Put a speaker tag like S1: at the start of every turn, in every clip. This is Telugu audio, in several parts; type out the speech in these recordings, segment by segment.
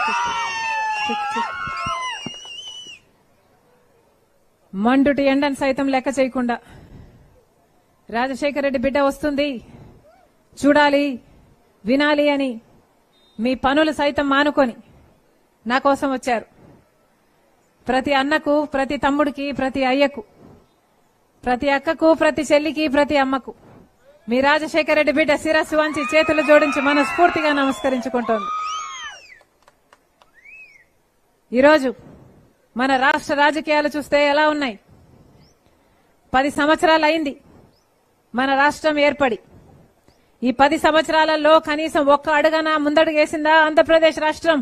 S1: మండుటి ఎండను సైతం లెక్క చేయకుండా రాజశేఖర రెడ్డి బిడ్డ వస్తుంది చూడాలి వినాలి అని మీ పనులు సైతం మానుకొని నా కోసం వచ్చారు. ప్రతి అన్నకు, ప్రతి తమ్ముడికి, ప్రతి అయ్యకు, ప్రతి అక్కకు, ప్రతి చెల్లికి, ప్రతి అమ్మకు మీ రాజశేఖర రెడ్డి బిడ్డ శిరస్సు వంచి చేతులు జోడించి మనస్ఫూర్తిగా నమస్కరించుకుంటోంది. ఈరోజు మన రాష్ట్ర రాజకీయాలు చూస్తే ఎలా ఉన్నాయి? 10 సంవత్సరాలు అయింది మన రాష్ట్రం ఏర్పడి. ఈ 10 సంవత్సరాలలో కనీసం ఒక్క అడుగన ముందడుగేసిందా ఆంధ్రప్రదేశ్ రాష్ట్రం?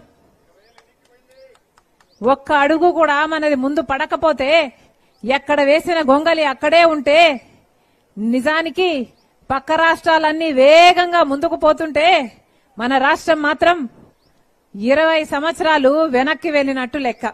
S1: ఒక్క అడుగు కూడా మనది ముందు పడకపోతే, ఎక్కడ వేసిన గొంగలి అక్కడే ఉంటే, నిజానికి పక్క రాష్ట్రాలన్నీ వేగంగా ముందుకు పోతుంటే మన రాష్ట్రం మాత్రం 20 సంవత్సరాలు వెనక్కి వెళ్లినట్టు లెక్క.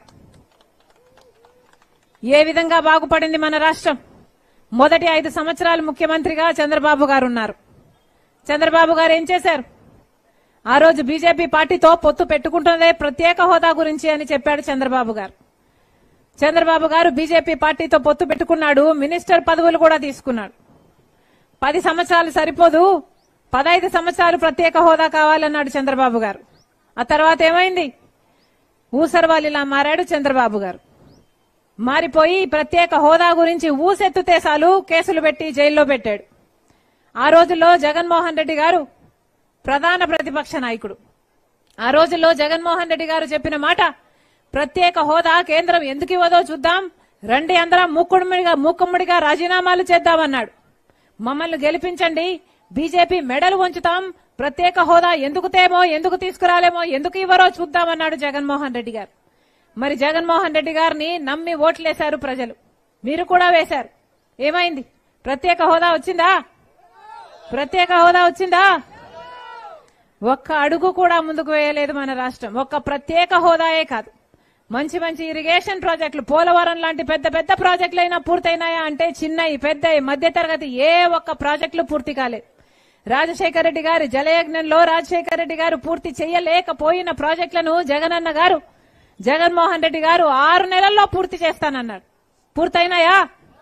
S1: ఏ విధంగా బాగుపడింది మన రాష్ట్రం? మొదటి 5 సంవత్సరాలు ముఖ్యమంత్రిగా చంద్రబాబు గారు ఉన్నారు. చంద్రబాబు గారు ఏం చేశారు? ఆ రోజు బీజేపీ పార్టీతో పొత్తు పెట్టుకుంటున్నదే ప్రత్యేక హోదా గురించి అని చెప్పాడు చంద్రబాబు గారు. చంద్రబాబు గారు బీజేపీ పార్టీతో పొత్తు పెట్టుకున్నాడు, మినిస్టర్ పదవులు కూడా తీసుకున్నాడు. 10 సంవత్సరాలు సరిపోదు, 15 సంవత్సరాలు ప్రత్యేక హోదా కావాలన్నాడు చంద్రబాబు గారు. ఆ తర్వాత ఏమైంది? ఊసరవాలిలా మారాడు చంద్రబాబు గారు. మారిపోయి ప్రత్యేక హోదా గురించి ఊసెత్తుతే చాలు కేసులు పెట్టి జైల్లో పెట్టాడు. ఆ రోజుల్లో జగన్మోహన్ రెడ్డి గారు ప్రధాన ప్రతిపక్ష నాయకుడు. ఆ రోజుల్లో జగన్మోహన్ రెడ్డి గారు చెప్పిన మాట, ప్రత్యేక హోదా కేంద్రం ఎందుకు ఇవ్వదో చూద్దాం, రండి అందరం మూకుమ్మడిగా రాజీనామాలు చేద్దామన్నాడు. మమ్మల్ని గెలిపించండి, బీజేపీ మెడలు వంచుతాం, ప్రత్యేక హోదా ఎందుకు తేమో, ఎందుకు తీసుకురాలేమో, ఎందుకు ఇవ్వరో చూద్దామన్నాడు జగన్మోహన్ రెడ్డి గారు. మరి జగన్మోహన్ రెడ్డి గారిని నమ్మి ఓట్లేశారు ప్రజలు, మీరు కూడా వేశారు. ఏమైంది? ప్రత్యేక హోదా వచ్చిందా? ప్రత్యేక హోదా వచ్చిందా? ఒక్క అడుగు కూడా ముందుకు వేయలేదు మన రాష్ట్రం. ఒక్క ప్రత్యేక హోదాయే కాదు, మంచి మంచి ఇరిగేషన్ ప్రాజెక్టులు, పోలవరం లాంటి పెద్ద పెద్ద ప్రాజెక్టులు అయినా పూర్తయినాయా అంటే చిన్నవి, పెద్దవి, మధ్య తరగతి ఏ ఒక్క ప్రాజెక్టులు పూర్తి కాలేదు. రాజశేఖర రెడ్డి గారి జలయజ్ఞంలో రాజశేఖర రెడ్డి గారు పూర్తి చేయలేకపోయిన ప్రాజెక్టులను జగనన్న గారు, జగన్మోహన్ రెడ్డి గారు 6 నెలల్లో పూర్తి చేస్తానన్నాడు. పూర్తయినాయా?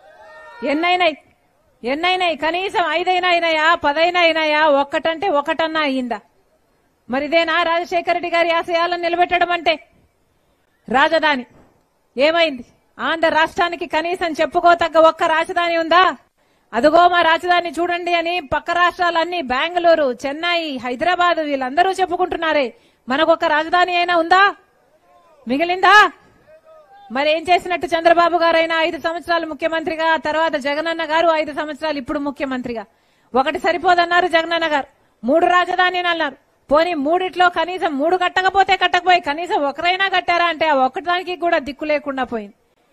S1: ఎన్నైనాయి? కనీసం 5 అయినాయా, 10 అయినాయా? ఒక్కటంటే ఒకటన్నా అయిందా? మరి ఇదేనా రాజశేఖర రెడ్డి గారి ఆశయాలను నిలబెట్టడం అంటే? రాజధాని ఏమైంది? ఆంధ్ర రాష్ట్రానికి కనీసం చెప్పుకోతగ్గ ఒక్క రాజధాని ఉందా? అదుగో మా రాజధాని చూడండి అని పక్క రాష్ట్రాలన్నీ బెంగళూరు, చెన్నై, హైదరాబాద్ వీళ్ళందరూ చెప్పుకుంటున్నారే, మనకొక రాజధాని అయినా ఉందా? మిగిలిందా? మరి ఏం చేసినట్టు చంద్రబాబు గారైనా 5 సంవత్సరాలు ముఖ్యమంత్రిగా, తర్వాత జగనన్న గారు 5 సంవత్సరాలు ఇప్పుడు ముఖ్యమంత్రిగా. ఒకటి సరిపోదన్నారు జగనన్న గారు, 3 రాజధానిని అన్నారు. పోనీ 3 కనీసం 3 కట్టకపోయి కనీసం ఒకరైనా కట్టారా అంటే ఆ ఒక్కదానికి కూడా దిక్కు లేకుండా పోయింది.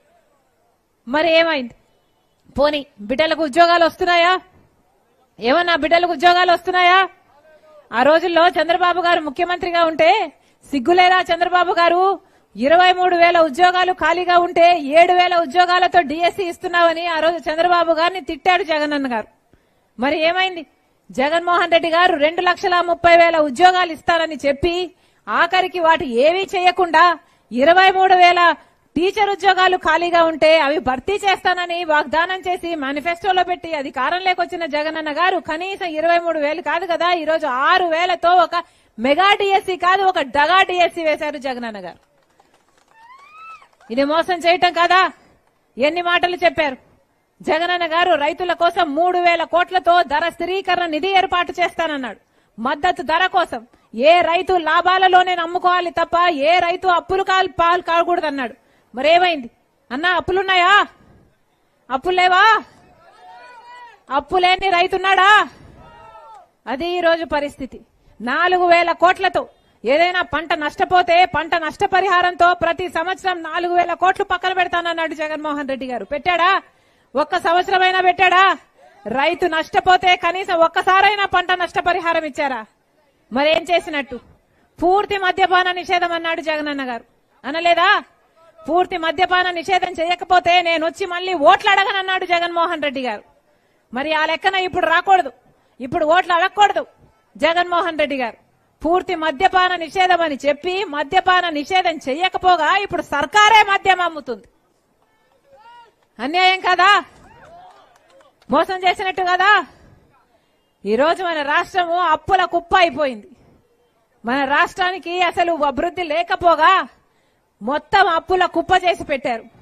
S1: మరి ఏమైంది? పోనీ బిడ్డలకు ఉద్యోగాలు వస్తున్నాయా? ఏమన్నా బిడ్డలకు ఉద్యోగాలు వస్తున్నాయా? ఆ రోజుల్లో చంద్రబాబు గారు ముఖ్యమంత్రిగా ఉంటే సిగ్గులేరా చంద్రబాబు గారు? 23,000 ఉద్యోగాలు ఖాళీగా ఉంటే 7,000 ఉద్యోగాలతో డిఎస్సీ ఇస్తున్నావని ఆ రోజు చంద్రబాబు గారిని తిట్టాడు జగనన్న గారు. మరి ఏమైంది? జగన్మోహన్ రెడ్డి గారు 2,30,000 ఉద్యోగాలు ఇస్తారని చెప్పి ఆఖరికి వాటి ఏమీ చేయకుండా 23,000 టీచర్ ఉద్యోగాలు ఖాళీగా ఉంటే అవి భర్తీ చేస్తానని వాగ్దానం చేసి మేనిఫెస్టోలో పెట్టి అధికారంలోకి వచ్చిన జగనన్న గారు కనీసం 23,000 కాదు కదా, ఈ రోజు 6,000తో ఒక మెగా డిఎస్సీ కాదు, ఒక డగా డిఎస్సీ వేశారు జగనన్న గారు. ఇది మోసం చేయటం కాదా? ఎన్ని మాటలు చెప్పారు జగనన్న గారు? రైతుల కోసం 3,000 కోట్లతో ధర స్థిరీకరణ నిధి ఏర్పాటు చేస్తానన్నాడు. మద్దతు ధర కోసం ఏ రైతు లాభాలలోనే నమ్ముకోవాలి తప్ప ఏ రైతు అప్పులు పాలు కాకూడదన్నాడు. మరేమైంది అన్నా? అప్పులున్నాయా? అప్పులు లేవా? అప్పులేని రైతున్నాడా? అది ఈ రోజు పరిస్థితి. 4,000 కోట్లతో ఏదైనా పంట నష్టపోతే పంట నష్టపరిహారంతో ప్రతి సంవత్సరం 4,000 కోట్లు పక్కన పెడతానన్నాడు జగన్మోహన్ రెడ్డి గారు. పెట్టాడా? ఒక్క సంవత్సరమైనా పెట్టాడా? రైతు నష్టపోతే కనీసం ఒక్కసారైనా పంట నష్టపరిహారం ఇచ్చారా? మరేం చేసినట్టు? పూర్తి మద్యపాన నిషేధం అన్నాడు జగనన్న గారు, అనలేదా? పూర్తి మద్యపాన నిషేధం చేయకపోతే నేను వచ్చి మళ్లీ ఓట్లు అడగనన్నాడు జగన్మోహన్ రెడ్డి గారు. మరి ఆ లెక్కన ఇప్పుడు రాకూడదు, ఇప్పుడు ఓట్లు అడగకూడదు జగన్మోహన్ రెడ్డి గారు. పూర్తి మద్యపాన నిషేధం అని చెప్పి మద్యపాన నిషేధం చెయ్యకపోగా ఇప్పుడు సర్కారే మద్యం అమ్ముతుంది. అన్యాయం కదా, మోసం చేసినట్టు కదా. ఈరోజు మన రాష్ట్రము అప్పుల కుప్ప అయిపోయింది. మన రాష్ట్రానికి అసలు అభివృద్ధి లేకపోగా మొత్తం అప్పుల కుప్ప చేసి పెట్టారు.